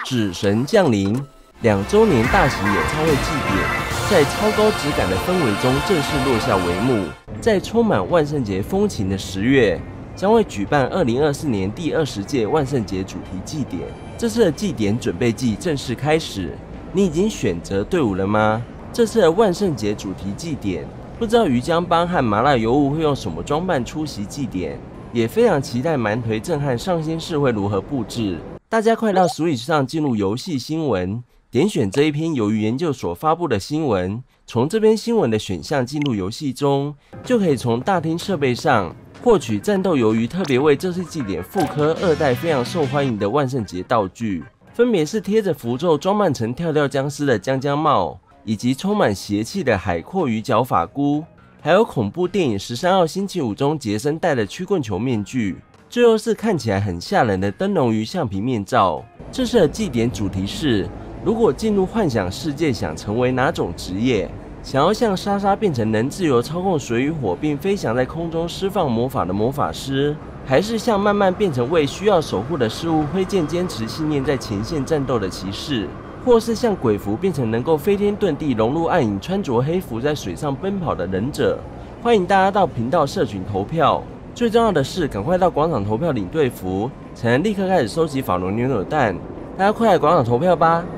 纸神降临2周年大型演唱会祭典，在超高质感的氛围中正式落下帷幕。在充满万圣节风情的10月，将会举办2024年第20届万圣节主题祭典。这次的祭典准备季正式开始，你已经选择队伍了吗？这次的万圣节主题祭典，不知道鱼浆帮和麻辣油物会用什么装扮出席祭典，也非常期待蛮颓震撼上新市会如何布置。大家快到 Switch 上进入游戏新闻，点选这一篇鱿鱼研究所发布的新闻，从这篇新闻的选项进入游戏中，就可以从大厅设备上获取战斗鱿鱼特别为这次祭典复刻2代非常受欢迎的万圣节道具，分别是贴着符咒装扮成跳跳僵尸的江江帽，以及充满邪气的海阔鱼角发箍，还有恐怖电影13号星期五中杰森戴的曲棍球面具，最后是看起来很吓人的灯笼鱼橡皮面罩。这次的祭典主题是：如果进入幻想世界，想成为哪种职业？想要像莎莎变成能自由操控水与火并飞翔在空中释放魔法的魔法师，还是像慢慢变成为需要守护的事物挥剑坚持信念在前线战斗的骑士，或是像鬼蝠变成能够飞天遁地融入暗影穿着黑服在水上奔跑的忍者？欢迎大家到频道社群投票，最重要的是赶快到广场投票领队服，才能立刻开始收集法罗扭扭蛋。大家快来广场投票吧！